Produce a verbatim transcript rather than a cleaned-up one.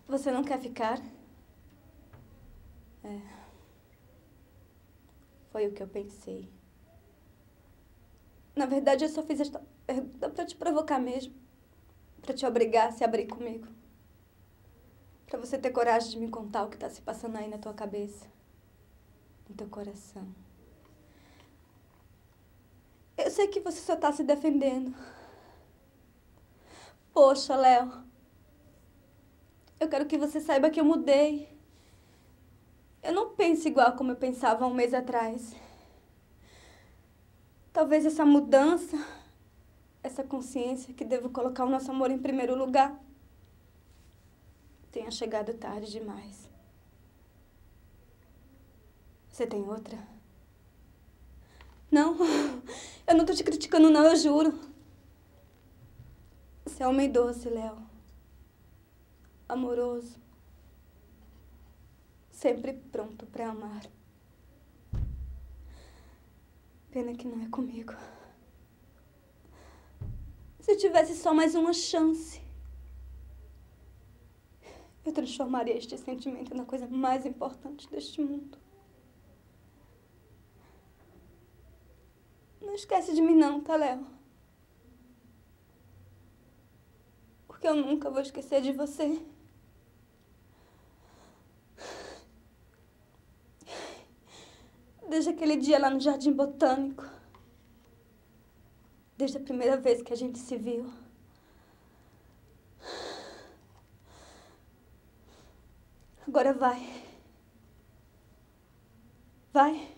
Você não quer ficar? É. Foi o que eu pensei. Na verdade, eu só fiz esta pergunta pra te provocar mesmo. Pra te obrigar a se abrir comigo. Pra você ter coragem de me contar o que tá se passando aí na tua cabeça. No teu coração. Eu sei que você só tá se defendendo. Poxa, Léo. Eu quero que você saiba que eu mudei. Eu não penso igual como eu pensava há um mês atrás. Talvez essa mudança, essa consciência que devo colocar o nosso amor em primeiro lugar, tenha chegado tarde demais. Você tem outra? Não, eu não tô te criticando não, eu juro. Você é homem doce, Léo. Amoroso. Sempre pronto pra amar. Pena que não é comigo. Se tivesse só mais uma chance, eu transformaria este sentimento na coisa mais importante deste mundo. Não esquece de mim não, tá, Léo? Porque eu nunca vou esquecer de você. Desde aquele dia lá no Jardim Botânico. Desde a primeira vez que a gente se viu. Agora vai. Vai.